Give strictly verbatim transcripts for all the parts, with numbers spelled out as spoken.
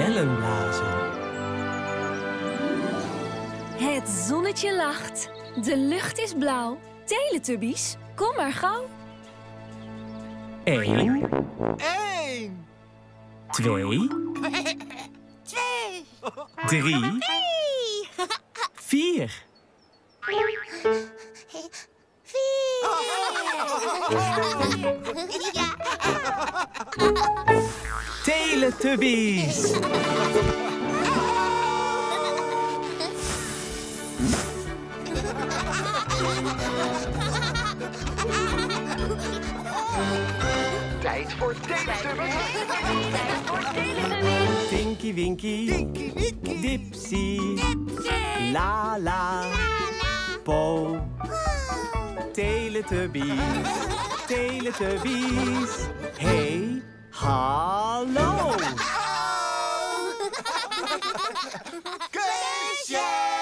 bellen blazen. Het zonnetje lacht. De lucht is blauw. Teletubbies, kom maar gauw. Eén. Eén. Twee. Twee. Drie. Drie. Vier. Vier. Ja. Teletubbies. Tijd voor Teletubbies. Tinky Winky. Tinky Winky. Dipsy. Dipsy. La la. Po. Teletubbies. Teletubbies. Hey, hallo. Kusje.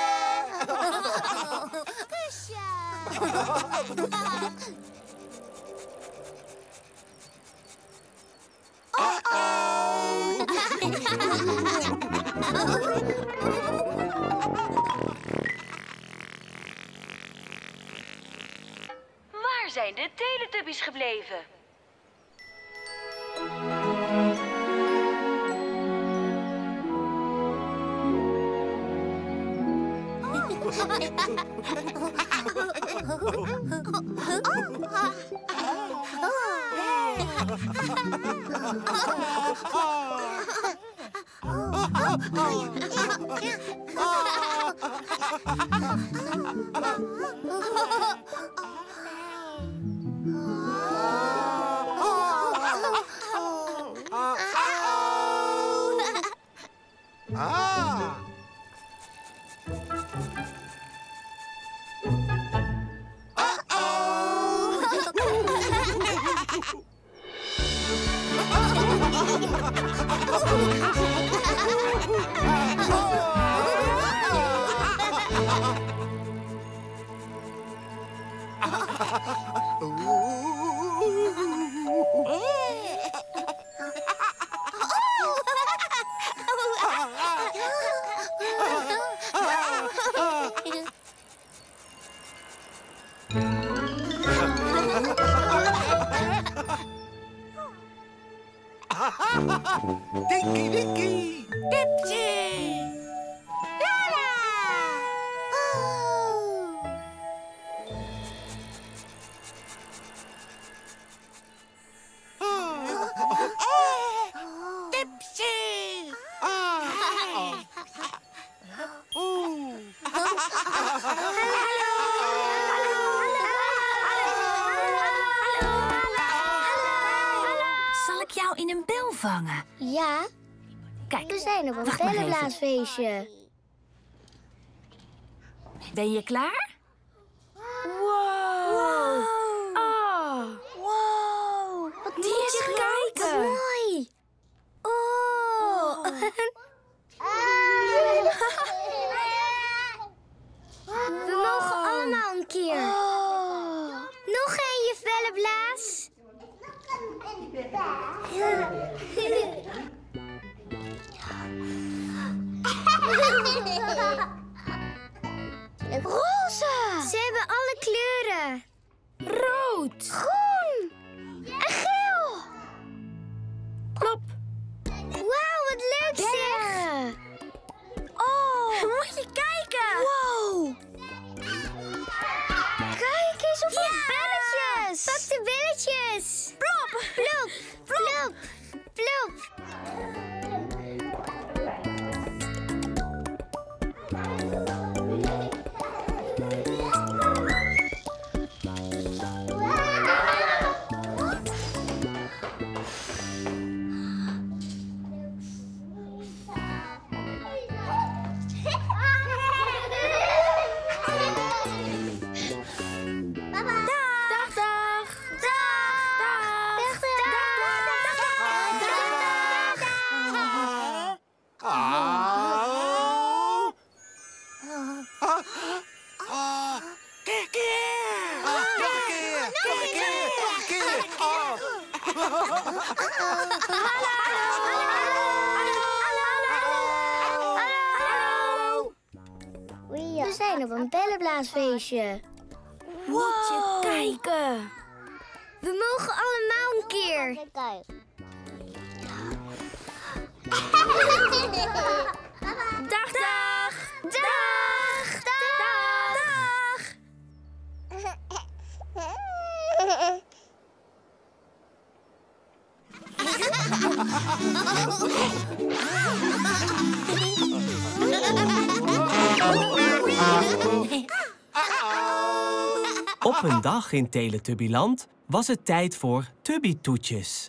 Waar zijn de Teletubbies gebleven? Ah. Tinky Winky. Dipsy. Lala. Dipsy. Zal ik jou in een bel vangen? Ja, Kijk, we zijn op een wacht maar even. bellenblaasfeestje. Ben je klaar? Wow. Oh. Wow, wat Die is kijken. Wat mooi. Oh. We mogen allemaal een keer. Nog een, juf Bellenblaas. Roze. Ze hebben alle kleuren. Rood. Groen. En geel. Plop. Wauw, wat leuk zeg. Oh. Moet je kijken. Wow. Kijk eens hoeveel belletjes. Pak de belletjes. Plop. Plop. Plop. Plop. zijn op een bellenblaasfeestje. Wow. Moet je kijken. We mogen allemaal een keer. Dag, dag. Dag! Dag! Op een dag in Teletubbyland was het tijd voor Tubby-toetjes.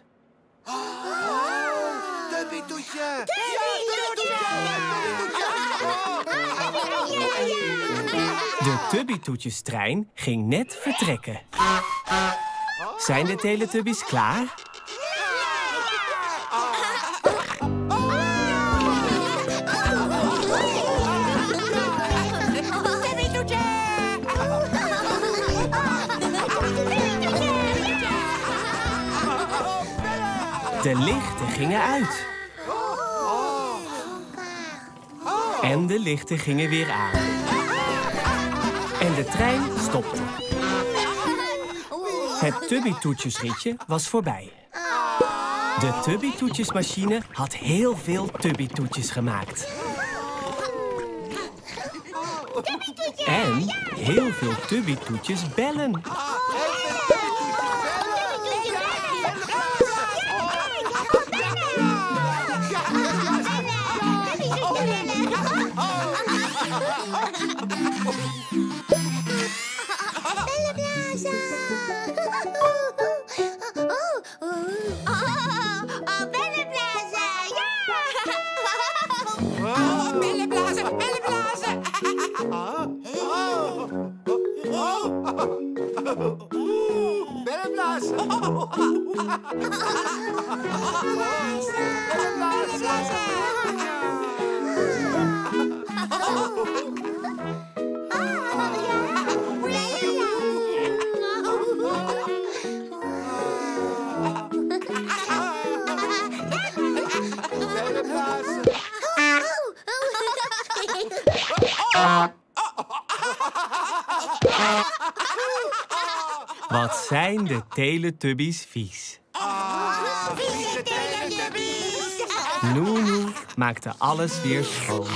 Tubby-toetje! De Tubby-toetjestrein ging net vertrekken. Zijn de Teletubbies klaar? De lichten gingen uit. En de lichten gingen weer aan. En de trein stopte. Het Tubby-toetjesritje was voorbij. De Tubby-toetjesmachine had heel veel Tubby-toetjes gemaakt. En heel veel Tubby-toetjes bellen. Wat zijn de Teletubbies vies. Vieze Teletubbies! Noenoe maakte alles weer schoon.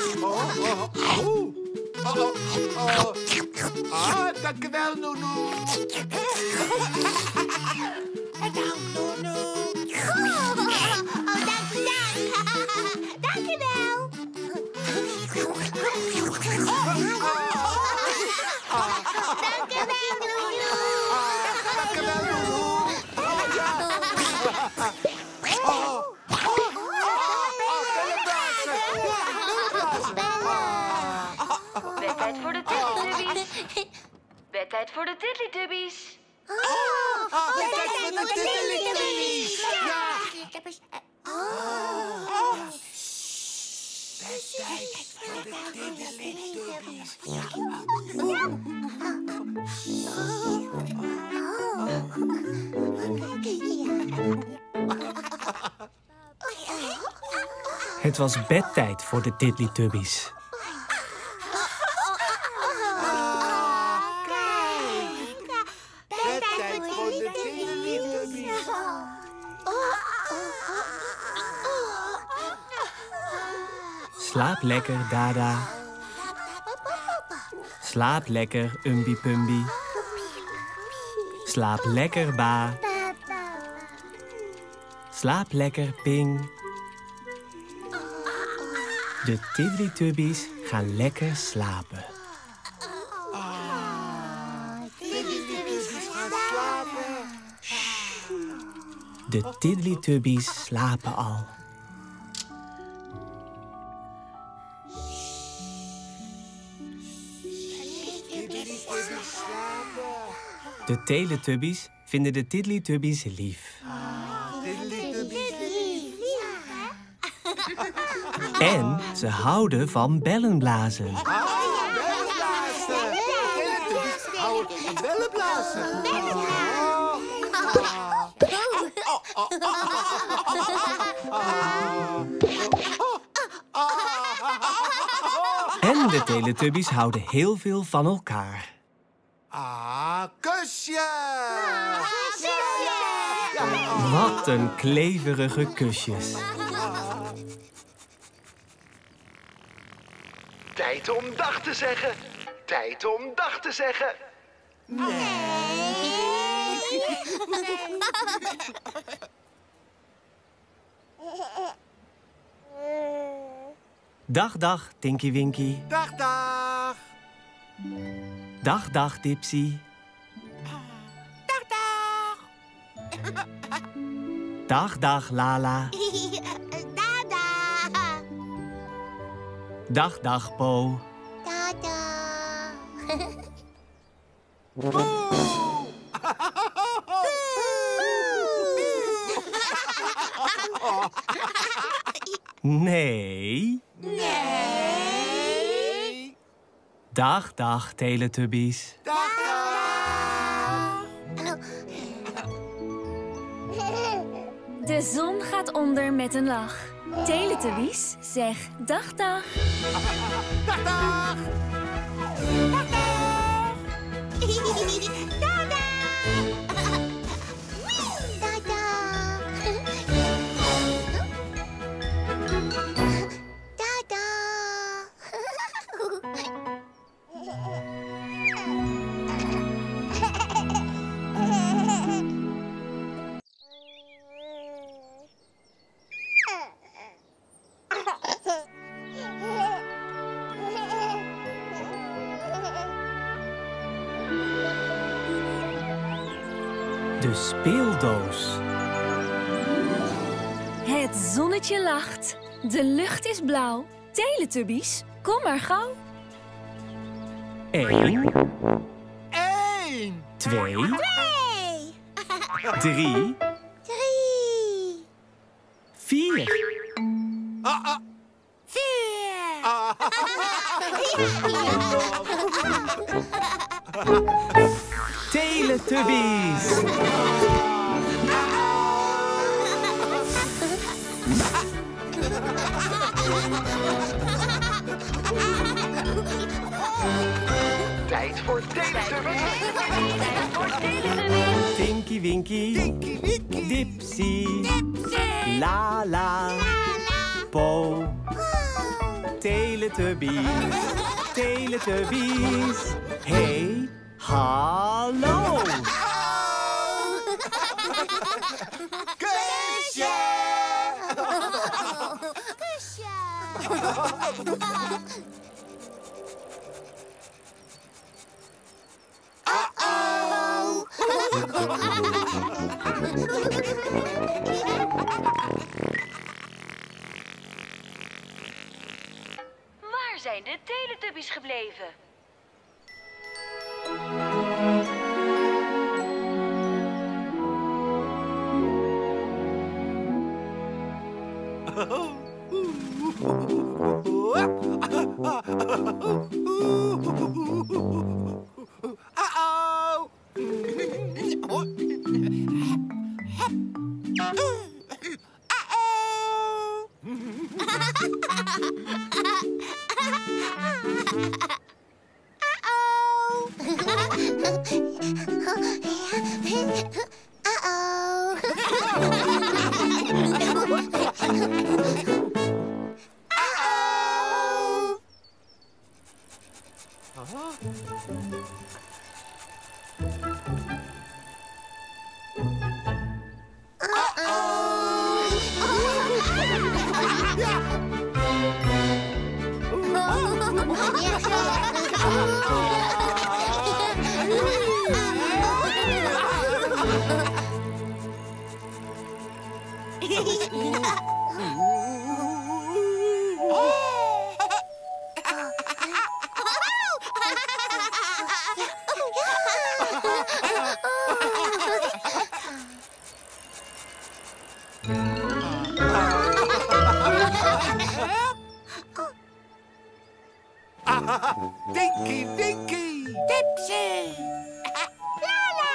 Ah, dankjewel, Noenoe. Bedankt, Noenoe. Oh, dank je, dank. Dank je wel. Dank je wel, Noenoe. Dankjewel, Noenoe. Bedtijd voor de Teletubbies. Bedtijd voor de Teletubbies. Oh, bedtijd voor de Teletubbies. Ja. Bedtijd voor de Teletubbies. Het was bedtijd voor de Teletubbies. Bedtijd voor de Teletubbies. Slaap lekker, Dada. Slaap lekker, Umbi Pumbi. Slaap lekker, Ba. Slaap lekker, Ping. De Teletubbies gaan lekker slapen. De Teletubbies slapen al. De Teletubbies vinden de Teletubbies lief. En ze houden van bellenblazen. Bellenblazen. En de Teletubbies houden heel veel van elkaar. Ah, kusje! Wat een kleverige kusjes. Tijd om dag te zeggen. Tijd om dag te zeggen. Dag, dag, Tinky Winky. Dag, dag. Dag, dag, Dipsy. Dag, dag. Dag, dag, Lala. Dada. Dag, dag, Po. Dada. Nee. Nee. Dag, dag, Teletubbies. Dag, dag. De zon gaat onder met een lach. Teletubbies, zeg dag dag. Dag, dag. Dada. De speeldoos. Het zonnetje lacht. De lucht is blauw. Teletubbies, kom maar gauw. Eén, Eén. twee, Twee. drie, Drie. vier. Ah, ah. Vier. Ah. Teletubbies. Tijd voor Teletubbies. Tinky Winky. Tinky, Winky. Dipsy. Lala. Po. Teletubbies. Teletubbies. Hey, hallo. Kusje. Waar zijn de Teletubbies gebleven? Uh-oh. Dinky, Dinky. Dipsy. Lala.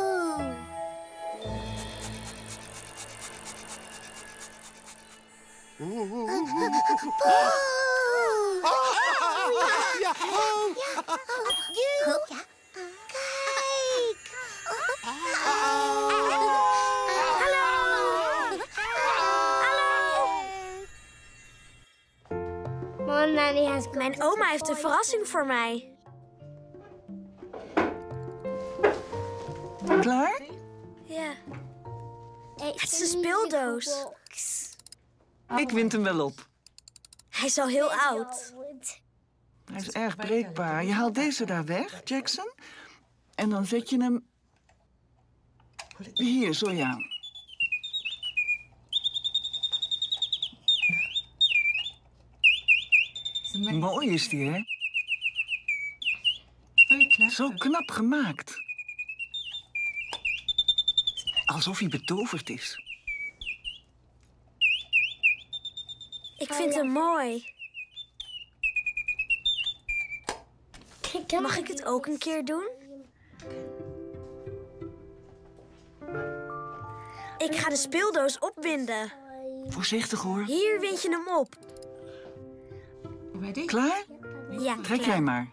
Po. Ja, oh. Kijk. Mijn oma heeft een verrassing voor mij. Klaar? Ja. Het is een speeldoos. Ik wind hem wel op. Hij is al heel oud. Hij is erg breekbaar. Je haalt deze daar weg, Jackson. En dan zet je hem... Hier, zo ja. Mooi is die, hè? Zo knap gemaakt. Alsof hij betoverd is. Ik vind hem mooi. Mag ik het ook een keer doen? Ik ga de speeldoos opwinden. Voorzichtig, hoor. Hier wind je hem op. Klaar? Ja, Trek klaar. jij maar.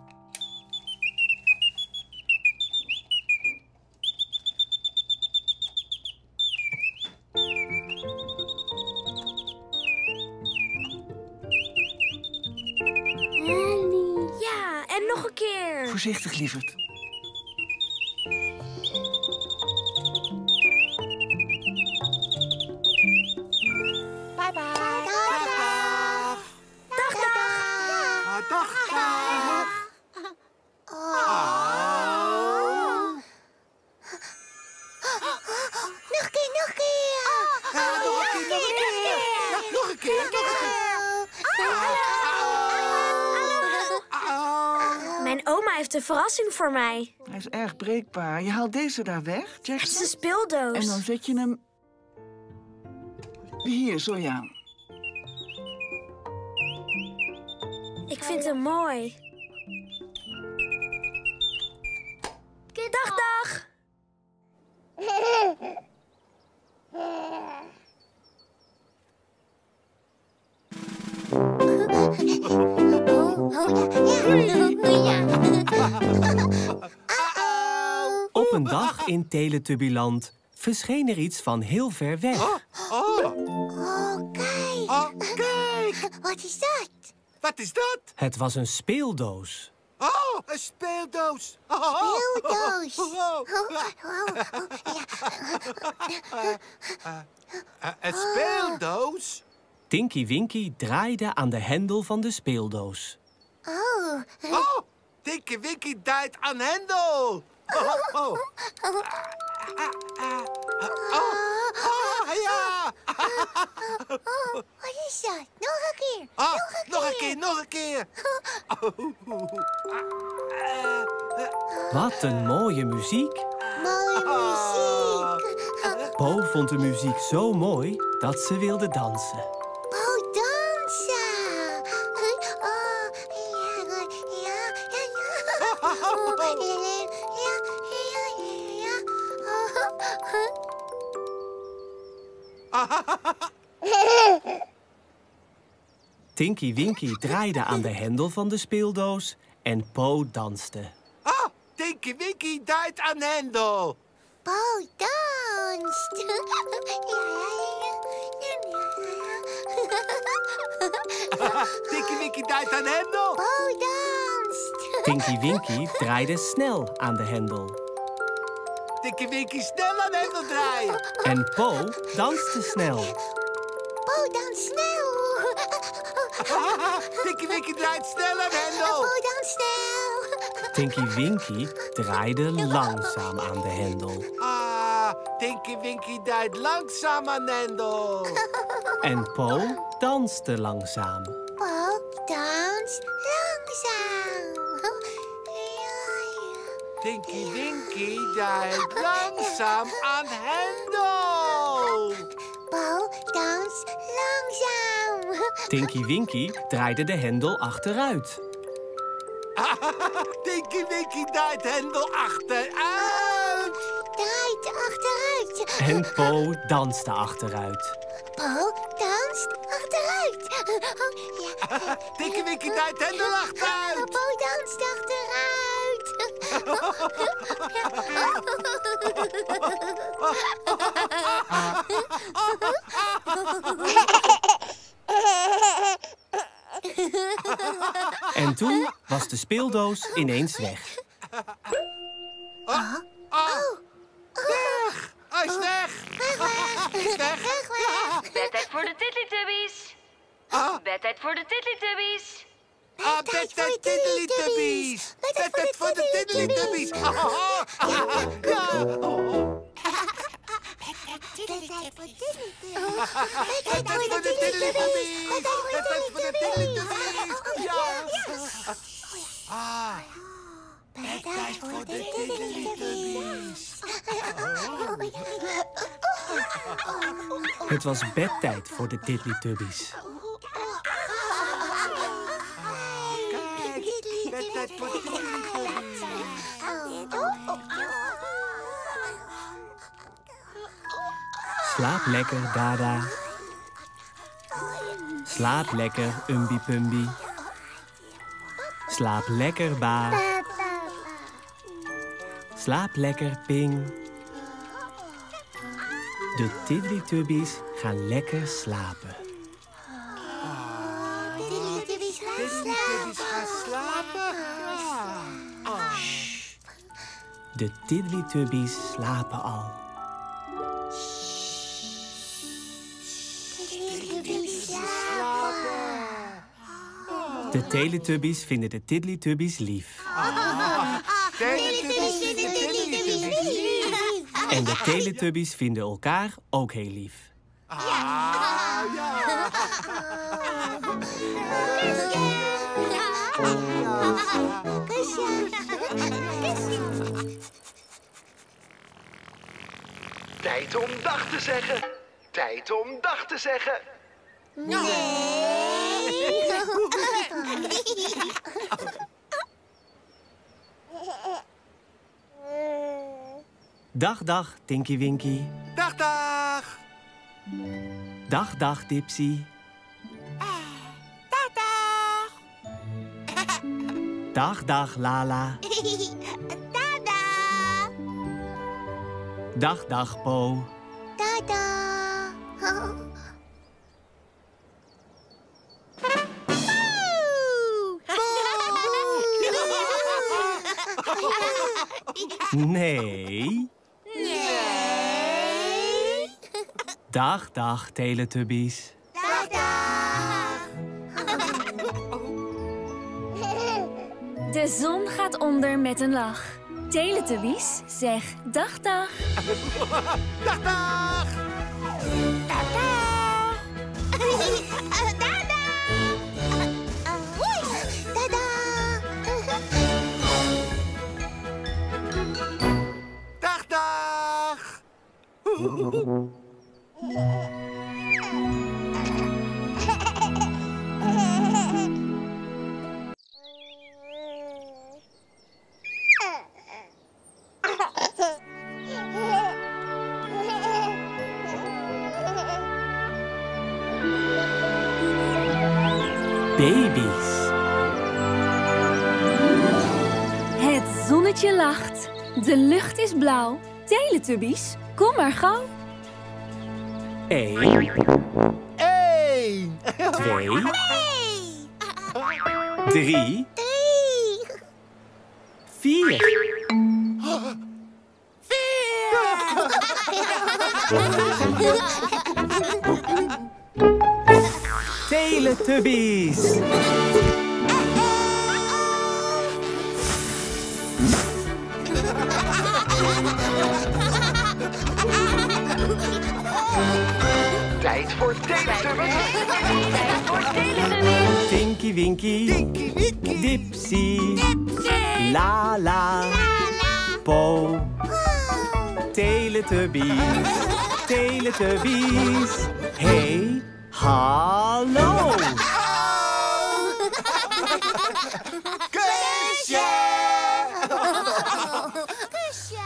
Ja, en nog een keer. Voorzichtig, lieverd. Bye bye. Dag, dag. Dag, dag. Ah, dag, dag. Oh. Nog een keer, nog een keer. Ja, nog een keer, nog een keer. Ja, nog een keer, nog een keer. Mijn oma heeft een verrassing voor mij. Hij is erg breekbaar. Je haalt deze daar weg, Het is Jackson. een speeldoos. En dan zet je hem... Hier, zo ja. Ik vind hem mooi. Dag, dag. Op een dag in Teletubbyland verscheen er iets van heel ver weg. Oh, oh, Oh, kijk. oh, kijk. Wat is dat? Wat is dat? Het was een speeldoos. Oh, een speeldoos. Oh, Speeldoos. oh, oh. Oh, oh, oh, ja. Uh, een speeldoos? Tinky Winky draaide aan de hendel van de speeldoos. Oh. Oh, Tinky Winky draait aan hendel. Oh, oh. Oh, oh, ja. Wat is dat? Nog een keer. Oh, Nog een nog een keer, nog een keer. Wat een mooie muziek. Mooie muziek. Po vond de muziek zo mooi dat ze wilde dansen. Oh, dansen. Oh, ja, ja, ja, ja. Oh, ja, ja, ja, ja, ja. Tinky Winky draaide aan de hendel van de speeldoos en Po danste. Oh, Tinky Winky draait aan hendel. Paul danst. Ja, ja, ja, ja. Tinky Winky draait aan hendel. Paul danst. Tinky Winky draaide snel aan de hendel. Tinky Winky snel aan hendel draaien. En Po danste snel. Paul danst snel. Tinky Winky draait snel aan hendel. Paul danst snel. Tinky Winky draaide langzaam aan de hendel. Ah, Tinky Winky draait langzaam aan hendel. En Po danste langzaam. Paul danst langzaam. Ja, ja. Tinky Winky draait langzaam aan hendel. Paul danst langzaam. Tinky Winky draaide de hendel achteruit. Tinky Winky draait hendel achteruit. Draait achteruit. En Po danste achteruit. Paul danst achteruit. Tinky Winky duidt Hendel achteruit. Bo danst achteruit. En toen was de speeldoos ineens weg. Oh, oh. Weg! Hij is weg! Hij is weg! Bedtijd voor de Tiddlytubbies. Ah. Bedtijd voor de Tiddlytubbies. Ah, bedtijd Tiddlytubbies! Bedtijd voor de Tiddlytubbies! Ah, ah, ah. Ja. Bedtijd voor de Bedtijd voor de Tiddlytubbies! Bedtijd voor de Tiddlytubbies! Ja! Ah. Bedtijd voor de Tiddlytubbies! Het was bedtijd voor de Tiddlytubbies. Kijk, bedtijd voor de Tiddlytubbies! Slaap lekker, Dada. Slaap lekker, Umbi Pumbi. Slaap lekker, Ba. Slaap lekker, Ping. De Tiddlytubbies gaan lekker slapen. Tiddlytubbies gaan Tiddlytubbies gaan slapen? Ja. De Tiddlytubbies slapen al. De Teletubbies vinden de Tiddlytubbies lief. Tiddlytubbies vinden Tiddlytubbies lief. En de Teletubbies vinden elkaar ook heel lief. Ah, ja. Tijd om dag te zeggen. Tijd om dag te zeggen. Dag, dag, Tinky Winky. Dag, dag. Dag, dag, Dipsy. Dag, dag. Dag, dag, Lala. Tada. Dag, dag, Po. Tada. Nee. Nee. Dag, dag, Teletubbies. Dag, dag. De zon gaat onder met een lach. Teletubbies, zeg dag dag. Dag, dag. Dag, dag. Tada. Hoi. Tada. Dag, dag. Baby's. Het zonnetje lacht. De lucht is blauw. Teletubbies, kom maar gauw. Eén, Eén. twee, Hey. drie, Drie. vier. Teletubbies. Tijd voor Teletubbies. Tijd voor Teletubbies. Tinky Winky. Tinky Winky. Dipsy. Lala. Po. Teletubbies. Teletubbies. Hey, hallo. Kusje. Kusje.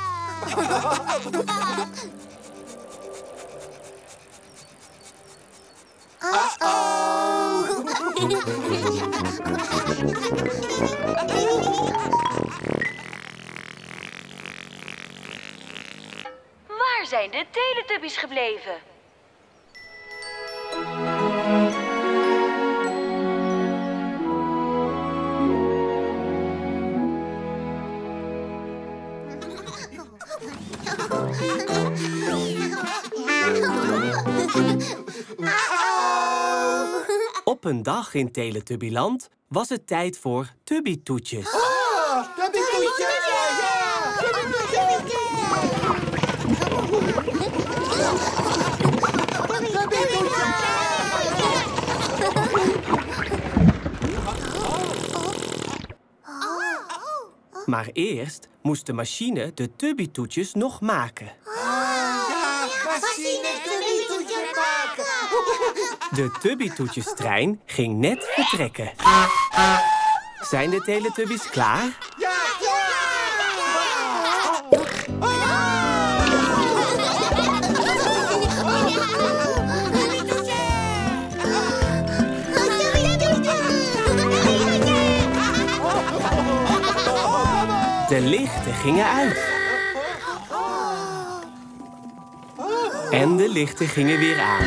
Uh-oh. Waar zijn de Teletubbies gebleven? Op een dag in Teletubbyland was het tijd voor Tubby-toetjes. Oh, Tubby-toetjes! Maar eerst moest de machine de Tubby-toetjes nog maken. Ja, machine Tubby-toetjes maken! De Tubby-toetjestrein ging net vertrekken. Zijn de Teletubbies klaar? Ja! Ja! De lichten gingen uit. En de lichten gingen weer aan.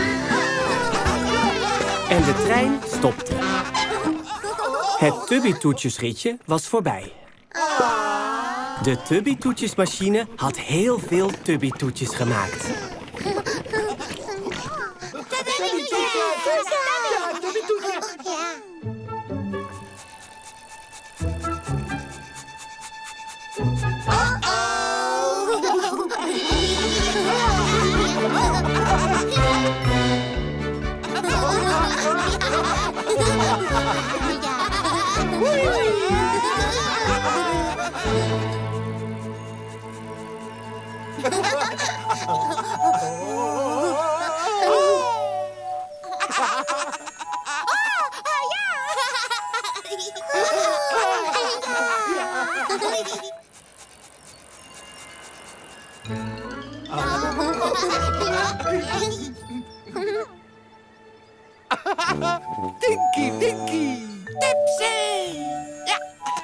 En de trein stopte. Het Tubby-toetjesritje was voorbij. De Tubby-toetjesmachine had heel veel Tubby-toetjes gemaakt. Dinky, Dinky! Dipsy! Ja!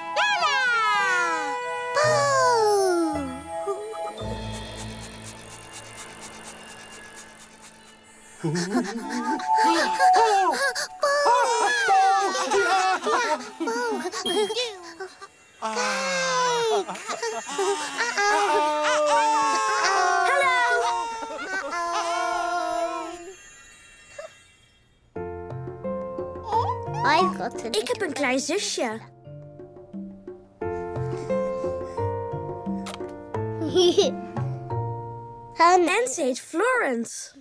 Ik heb een klein zusje. En ze heet Florence.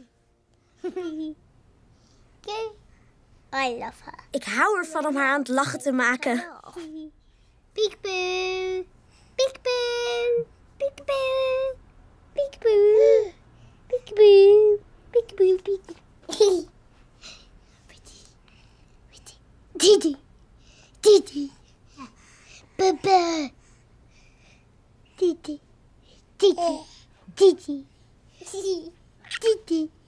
I love her. Ik hou ervan om haar aan het lachen te maken. Peekaboo. Peekaboo. Peekaboo. Peekaboo. Peekaboo. Peekaboo. Peekaboo. Didi. Didi. Baba. Didi. Didi. Didi. Didi.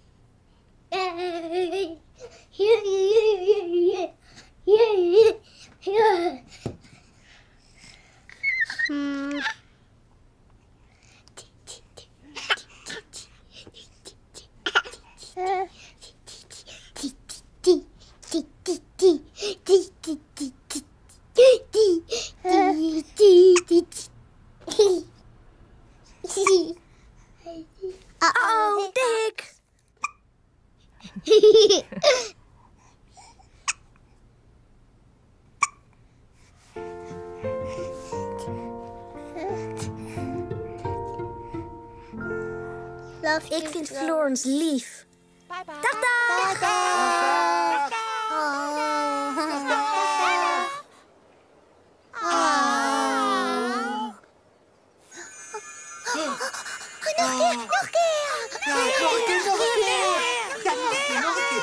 Hmm. Uh-oh, Dick. Ik vind Florence lief. Dag, dag. Dag. Nog een keer, nog een keer. Ja, nog een keer, nog een keer. Ja, nog een keer, nog een keer.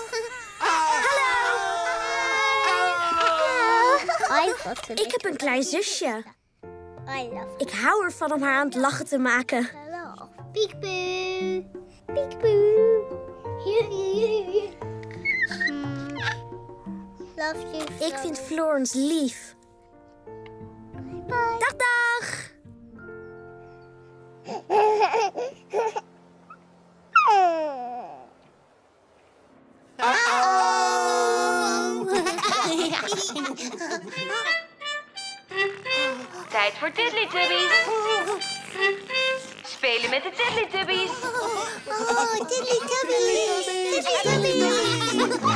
Hallo. Ik heb een klein zusje. I love Ik hou ervan om haar aan het lachen te maken. Hallo. Peekaboo. Peekaboo. Hier, hier, hier. love you so. Ik vind Florence lief. Bye. Dag, dag. Tijd voor Tiddlytubbies. Spelen met de Tiddlytubbies. Oh, Tiddlytubbies. Tiddlytubbies.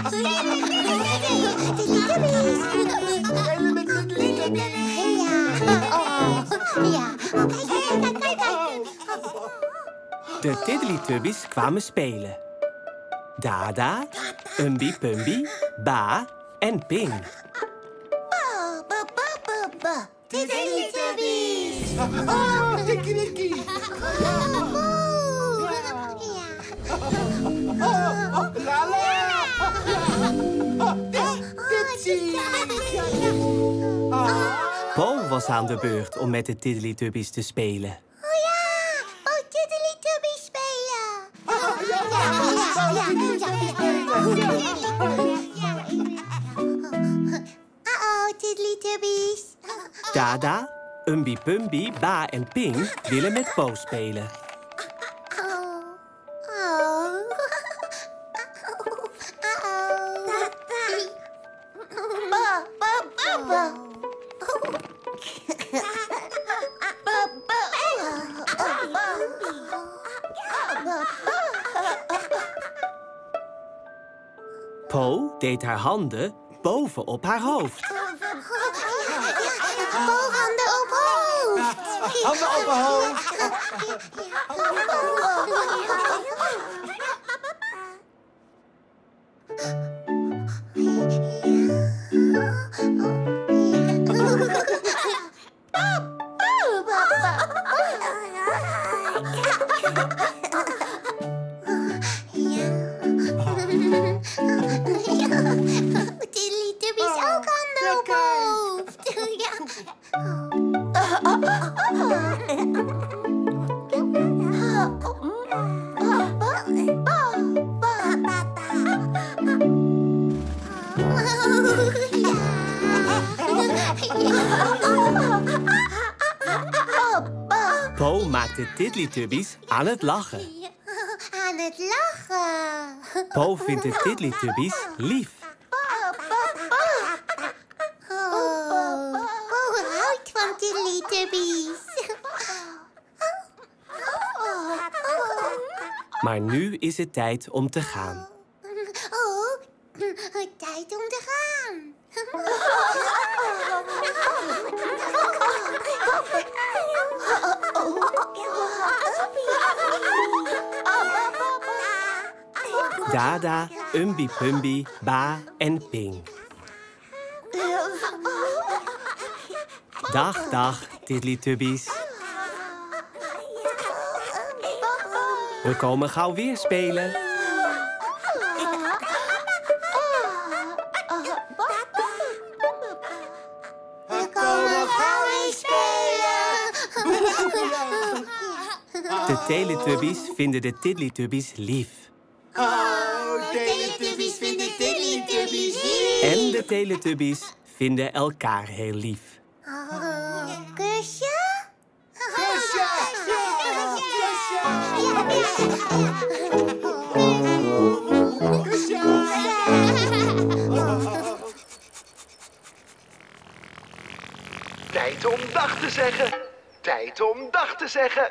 Tiddlytubbies. Spelen met Tiddlytubbies. Ja. Oh, ja. Kijk, kijk, kijk. De Tiddlytubbies kwamen spelen. Dada, Umbi Pumbi, Ba en Ping. Ba, ba, ba, ba, ba. Tiddlytubbies. Oh, Tikkie Tikkie. Ja. Oh, oh, Lala. Oh, Dipsy. Po was aan de beurt om met de Tiddlytubbies te spelen. Oh ja. Oh, Tiddlytubbies spelen. Oh, ja, ja, Uh-oh, Tiddlytubbies. Dada, Umbi Pumbi, Ba en Ping willen met Po spelen. Oh. Oh. Uh-oh. Ba, ba, ba, ba. Ba, ba. Po deed haar handen boven op haar hoofd. Handen op hoofd. Handen op mijn hoofd. Tiddlytubbies ook handen op hoofd. Po maakte Tiddlytubbies aan het lachen. Aan het lachen. Po vindt de Tiddlytubbies lief. Oh, Po houdt van Tiddlytubbies. Maar nu is het tijd om te gaan. Oh, tijd om te gaan. Dada, Umbi Pumbi, Ba en Ping. Dag, dag, Tiddlytubbies. We komen gauw weer spelen. We komen gauw weer spelen. De Teletubbies vinden de Tiddlytubbies lief. Oh, Teletubbies vinden Tiddlytubbies lief. En de Teletubbies vinden elkaar heel lief. Oh, kusje? Kusje. Tijd om dag te zeggen. Tijd om dag te zeggen.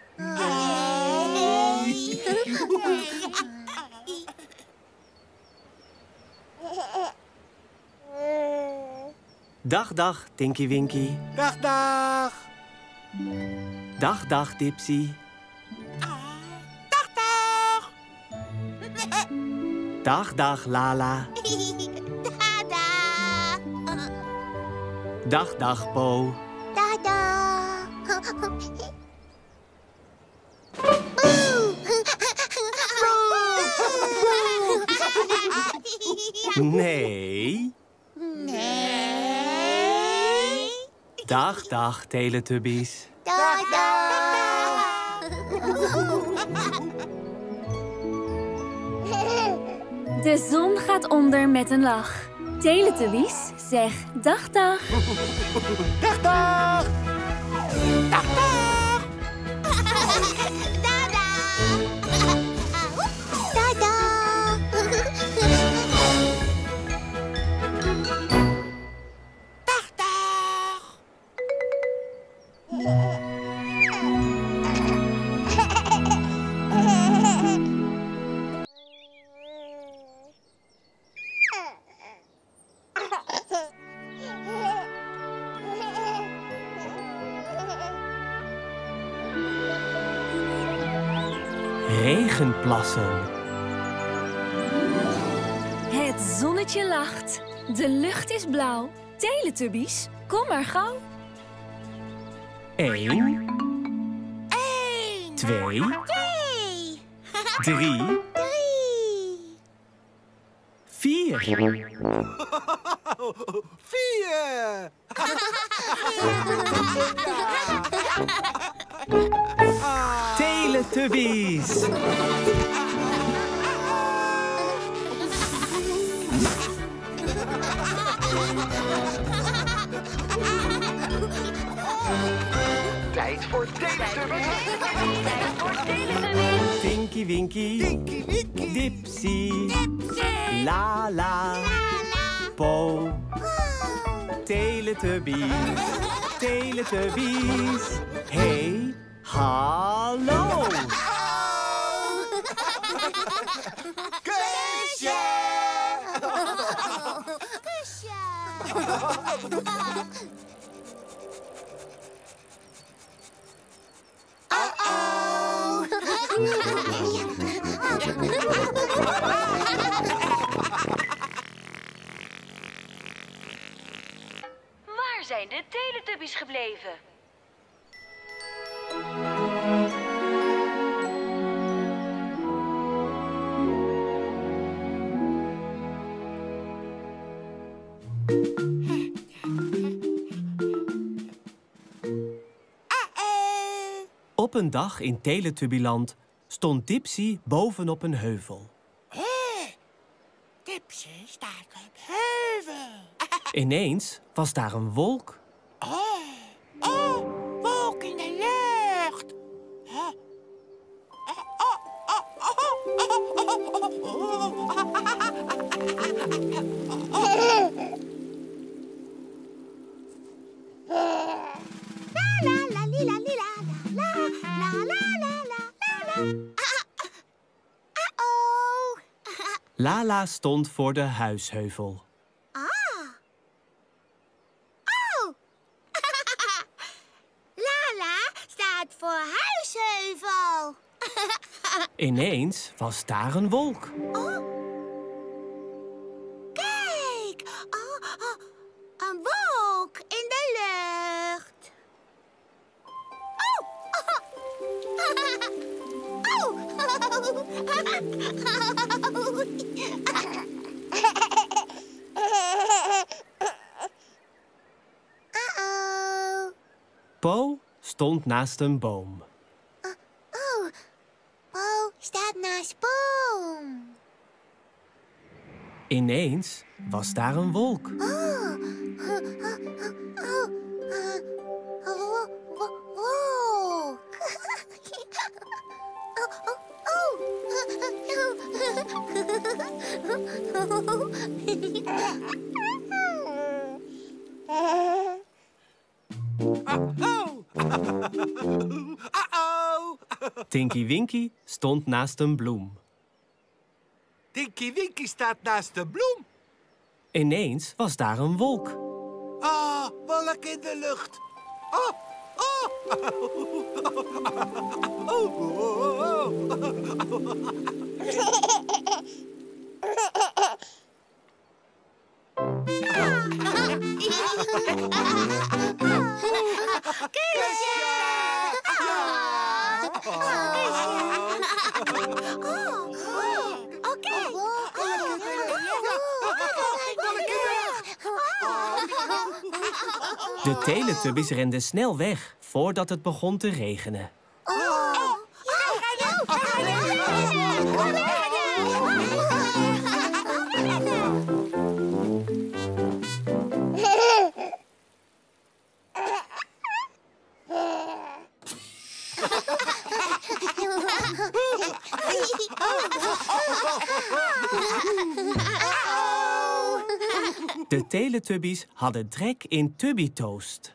Dag, dag, Tinky Winky. Dag, dag. Dag, dag, Dipsy. Dag, dag. Dag, dag, Lala. Tada. Dag, dag, Po. Tada. Nee. Nee. Dag, dag, Teletubbies. Tada. De zon gaat onder met een lach. Teletubbies, zeg dag dag. Dag, dag. Dag, dag. Tada! Tada! Dag, dag! Regenplassen. Het zonnetje lacht. De lucht is blauw. Teletubbies, kom maar gauw. Eén. Eén, Twee. twee, Drie. drie, Vier. Vier. Teletubbies. Tijd voor Teletubbies. Tijd voor Teletubbies. Tinky Winky. Tinky, Winky. Dipsy. dipsy, La la. la, Po. Teletubbies. Teletubbies. Hey, hallo. Kusje. kusje. Waar zijn de Teletubbies gebleven? Op een dag in Teletubbyland stond Dipsy bovenop een heuvel. Dipsy staat op heuvel. Ineens was daar een wolk. Oh, wolk in de lucht. Huh? Oh, oh, oh, oh, oh, La la la li, la li, la la la la la la la la. Uh-oh. Lala stond voor de huisheuvel. Ah. Oh. Lala staat voor huisheuvel. Ineens was daar een wolk. Oh. Kijk. Oh, oh. Een wolk in de lucht. Oh. Uh-oh. Po stond naast een boom. Oh, Po staat naast boom. Ineens was daar een wolk. Oh, oh, oh, oh, wo- wolk. Oh, oh. Uh-oh. Tinky Winky stond naast een bloem. Tinky Winky staat naast de bloem. Ineens was daar een wolk. Ah, wolk in de lucht. Oh, oh. Oh, oh, De Teletubbies renden snel weg voordat het begon te regenen. De Teletubbies hadden trek in Tubby Toast.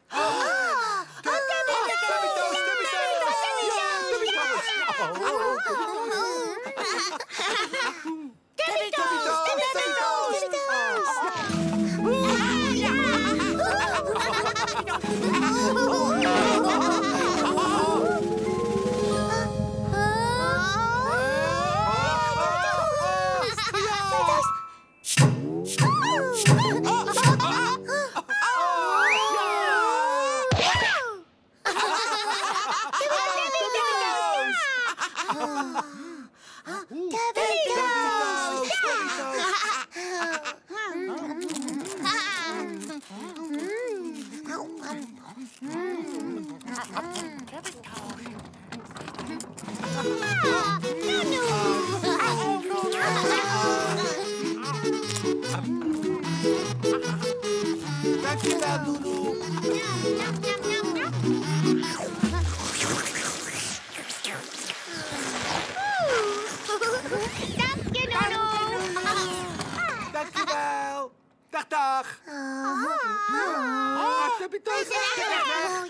Dankjewel, Doedoe. Dank je, Doedoe. Dankjewel. Dag, dag. Ah, Tubby Toast. Weg, weg,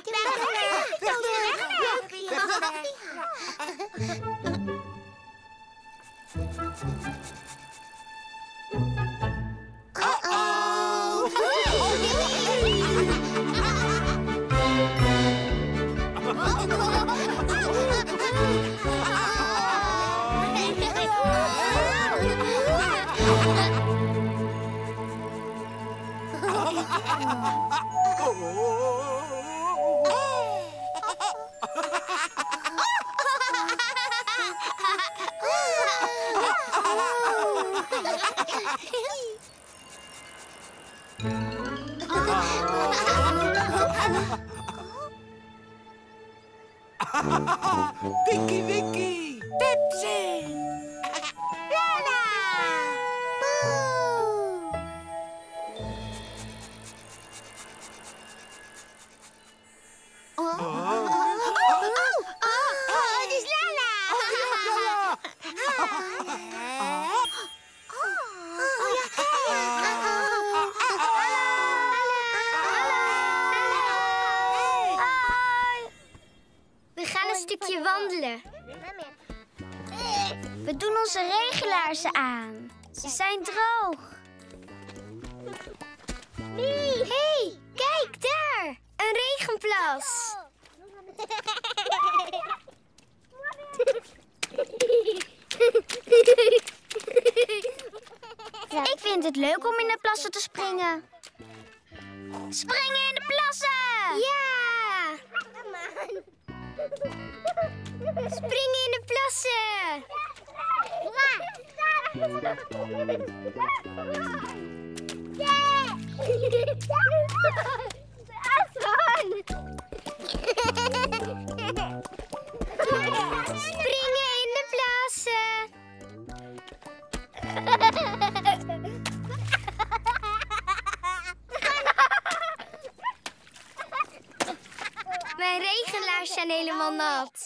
Dinky Winky. Pepsi. Lala. Oh, oh, oh, het is Lala. We gaan een stukje wandelen. We doen onze regelaarzen aan. Ze zijn droog. Hé, hey, kijk daar. Een regenplas. Ik vind het leuk om in de plassen te springen. Springen in de plassen! Ja! Springen in de plassen! Springen in de plassen! Mijn regelaars zijn helemaal nat.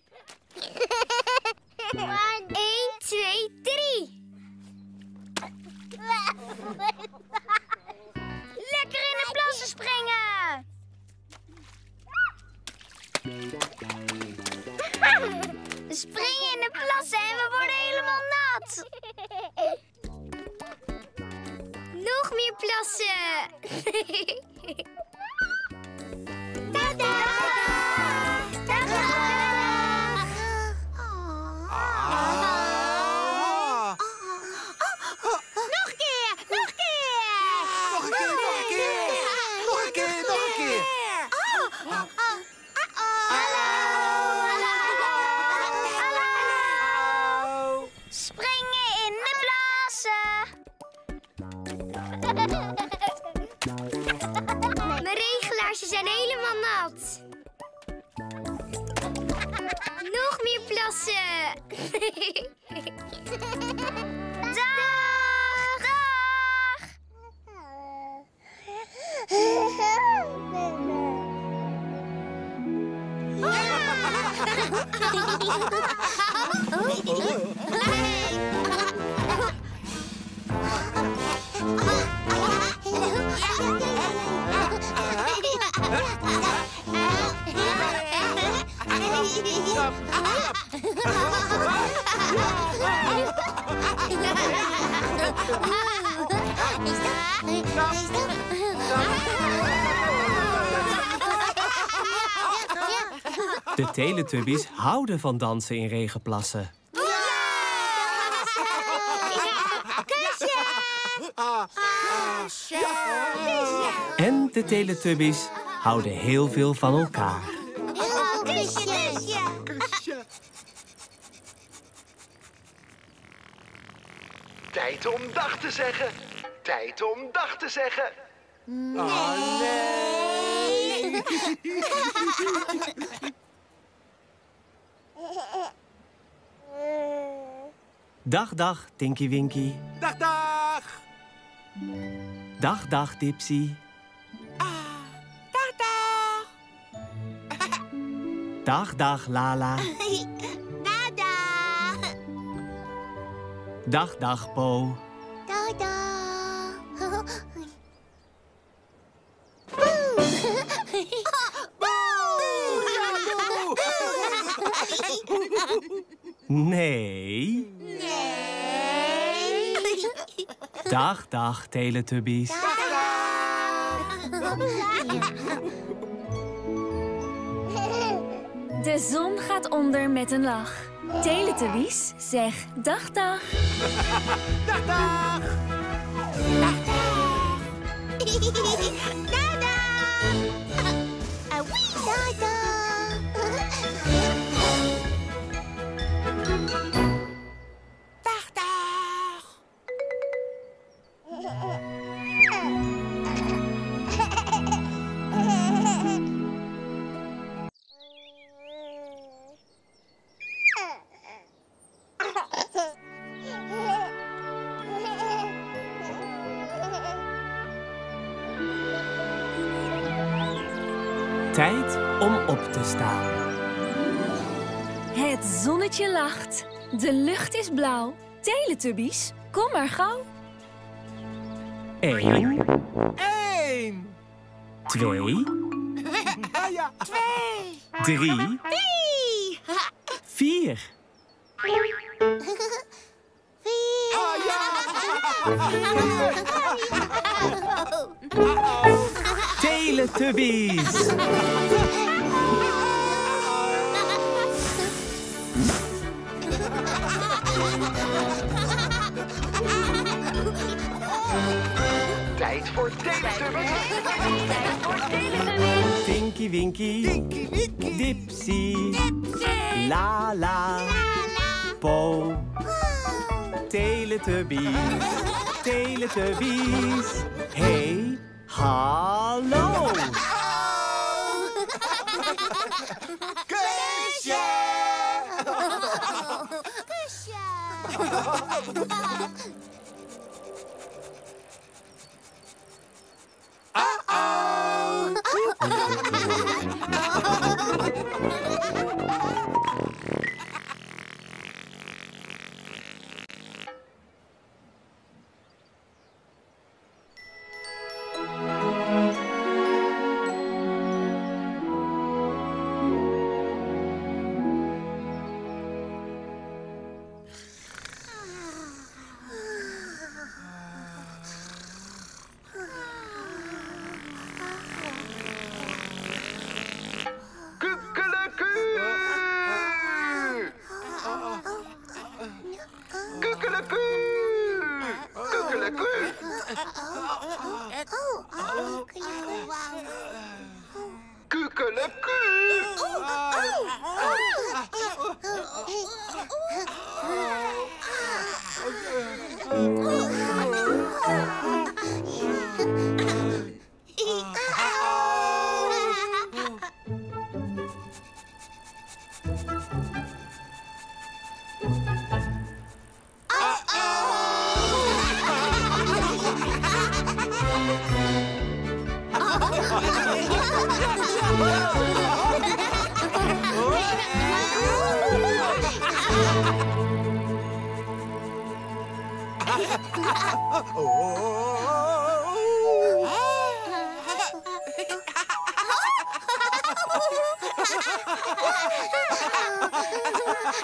Eén, twee, drie. Lekker in de plassen springen. We springen in de plassen en we worden helemaal nat. Nog meer plassen. Tada! Tada! Nog een keer! Nog een keer! Nog een keer, nog een keer. Nog een keer, nog een keer. Hallo! Springen in de plassen! Mijn regelaars zijn helemaal nat. Nog meer plassen. Dag! Dag! De Teletubbies houden van dansen in regenplassen. En de Teletubbies houden heel veel van elkaar. Tijd om dag te zeggen. Tijd om dag te zeggen. Oh, nee. Dag, dag, Tinky Winky. Dag, dag. Dag, dag, Dipsy. Dag, dag. Dag, dag, Lala. Dada. Dag, dag, Po. Dada. Nee. Nee. Dag, dag, Teletubbies. De zon gaat onder met een lach. Teletubbies, zeg dag dag. Dag, dag. Dada. Awee. Dada. Dag, dag. Tijd om op te staan. Het zonnetje lacht. De lucht is blauw. Teletubbies, kom maar gauw. Eén, Eén. twee, Ah, ja. Twee. drie, Drie. vier. Ah, ja. Teletubbies. Tijd voor Teletubbies. Tijd voor Teletubbies. Tinky Winky. Tinky, Winky. Dipsy. Lala. Po. Teletubbies. Teletubbies. Hey, hallo. Kusje. Kukkeleku. Kukkeleku. Kukkeleku. Kukkeleku.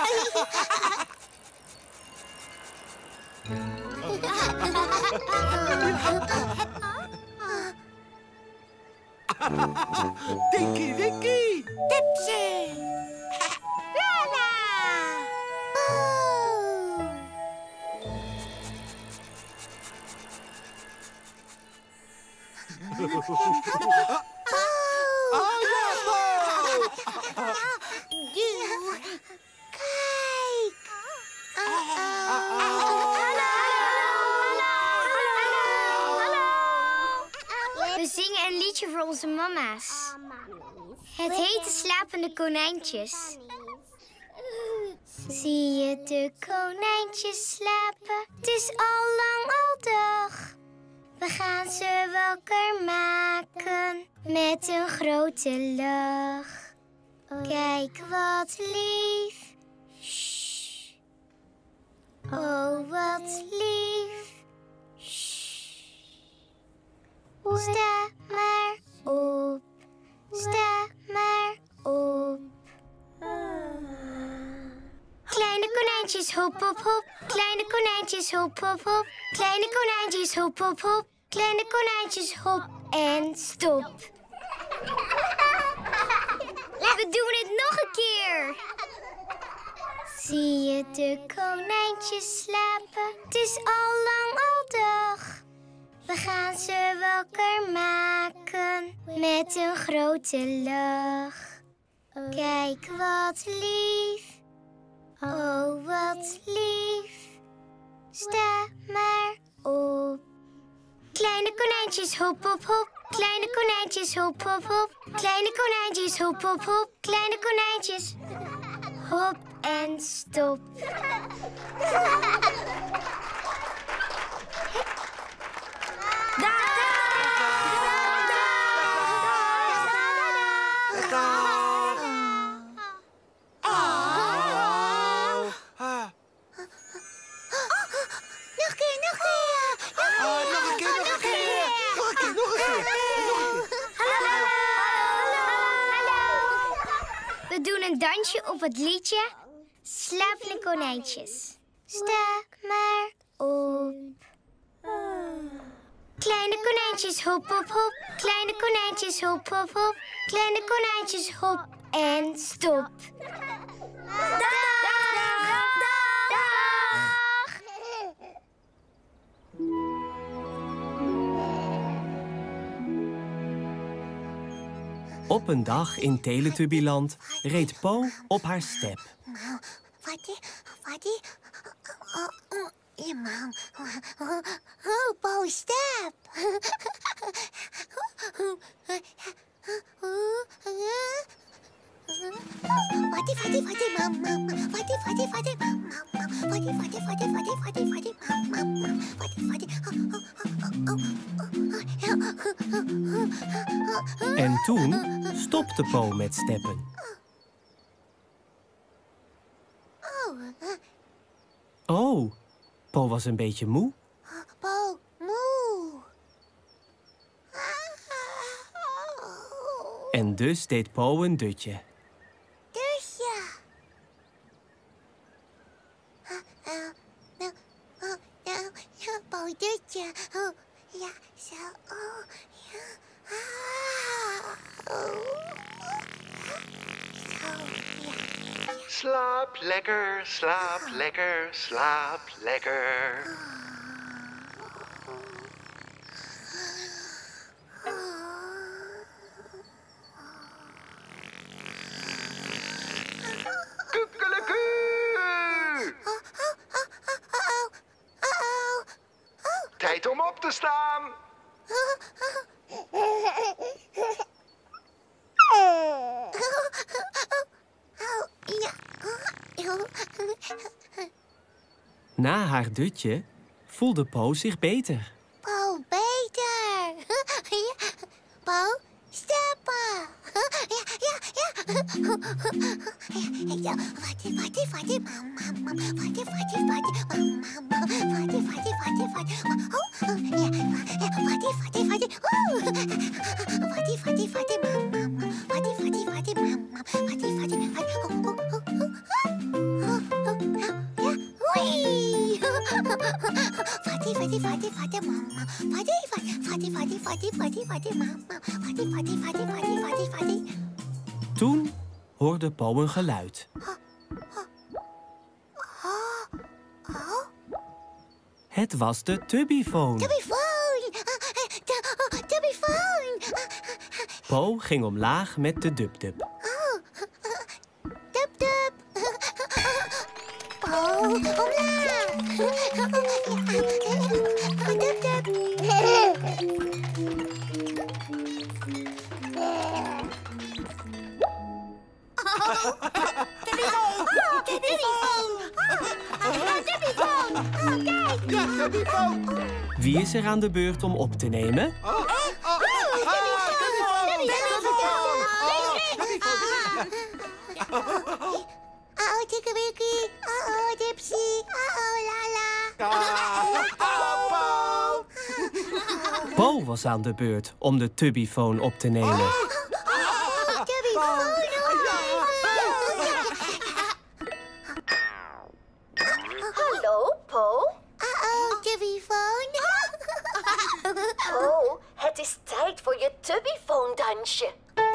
Tinky Winky. Tipsy. Lala. Oh. Oh ja, Po! Kijk. We zingen een liedje voor onze mama's. Het heet De Slapende Konijntjes. Zie je de konijntjes slapen? Het is al lang al dag. We gaan ze wakker maken met een grote lach. Kijk wat lief. Shh. Oh, wat lief. Shh. Sta maar op. Sta maar op. Kleine konijntjes, hop, hop, hop. Kleine konijntjes, hop, hop, hop. Kleine konijntjes, hop, hop, hop. Kleine konijntjes, hop en stop. We doen het nog een keer. Zie je de konijntjes slapen? Het is al lang al dag. We gaan ze wakker maken met een grote lach. Kijk wat lief. Oh, wat lief. Sta maar op. Kleine konijntjes, hop, hop, hop. Kleine konijntjes, hop, hop, hop. Kleine konijntjes, hop, hop, hop. Kleine konijntjes, hop en stop. We doen een dansje op het liedje Slapende Konijntjes. Sta maar op. Kleine konijntjes, hop, hop, hop. Kleine konijntjes, hop, hop, hop. Kleine konijntjes, hop en stop. Dag, dag, dag, dag. Op een dag in Teletubbyland reed Po op haar step. Wat? Wat? Oh, Po, step. Wat? Wat? Wat? Mama. Wat? Wat? Wat? Mama. Wat? Wat? Wat? Wat? Wat? Wat? Mama. Wat? En toen stopte Po met steppen. Oh, Po was een beetje moe. Po, moe. En dus deed Po een dutje. Dutje. Nou, oh, nou, ja, Po, dutje. Oh, ja, zo, oh, ja. Ah, oh. Zo, ja. Slaap lekker, slaap lekker, slaap lekker. Kukkeleku! Tijd om op te staan. Na haar dutje voelde Po zich beter. Po, beter. Ja. Po, stappen. Ja, ja, ja. Ja, wat, wat, wat, mama, wat, wat, wat, mama, wat, wat, wat, wat, oh, ja, wat, wat, wat, oh, wat, wat, wat, mama, wat, wat, wat, mama, wat, wat, wat, oh, oh, oh, oh. Toen hoorde Po een geluid. Het was de Tubbyphone. Tubbyphone! Tubbyphone! Po ging omlaag met de dub-dub. Dub-dub! Po, omlaag! Dub-dub! Wie is er aan de beurt om op te nemen? Uh-oh, Tikkerwikkie. Uh-oh, Dipsy. Uh-oh, Lala. Po was aan de beurt om de Tubbyphone op te nemen. Hallo, Po? Uh-oh, Tubbyphone. Po, het is tijd voor je Tubbyphone-dansje.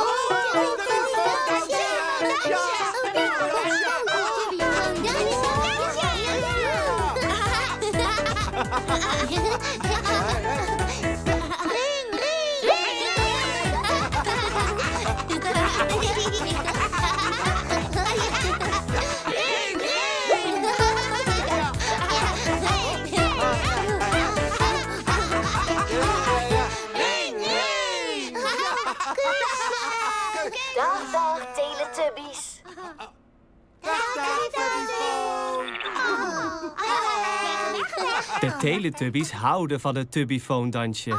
Dag, dag, Teletubbies. De Teletubbies houden van het Tubbyphone-dansje.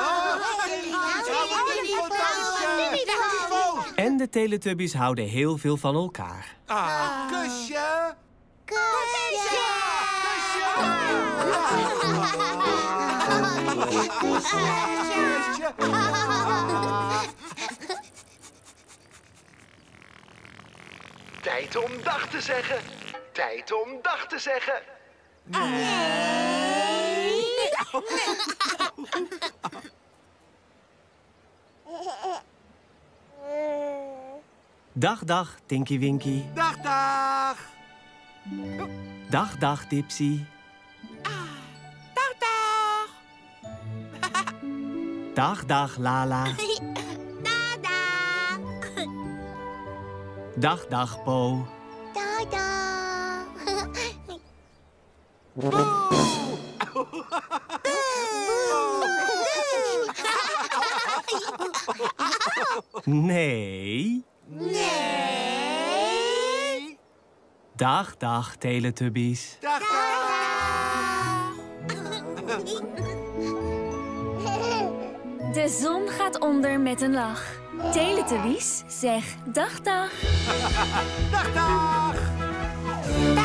En de Teletubbies houden heel veel van elkaar. Ah, kusje. Tijd om dag te zeggen. Tijd om dag te zeggen. Dag, dag, Tinky Winky. Dag, dag. Dag, dag, Dipsy. Dag, dag. Dag, dag, Lala. Dag, dag, Po. Nee. Nee. Dag, dag, Teletubbies. Dag, dag. De zon gaat onder met een lach. Teletubbies, zeg dag dag. Dag, dag. Dag,